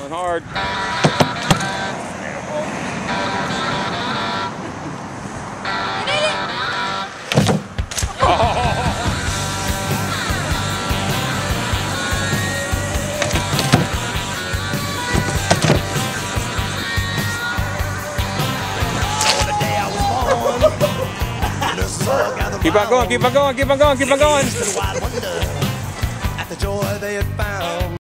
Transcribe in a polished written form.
Going hard. Keep on going, keep on going, keep on going, keep on going. At the joy they had found.